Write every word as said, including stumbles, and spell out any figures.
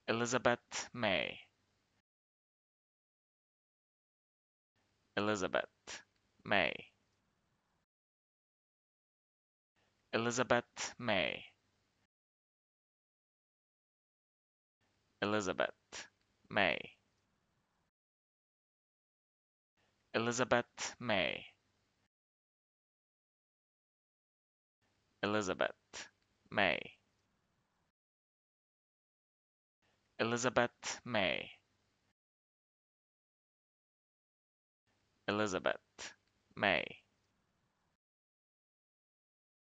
Elizabeth May. Elizabeth May. Elizabeth May. Elizabeth May. Elizabeth May. Elizabeth May. Elizabeth May. Elizabeth May.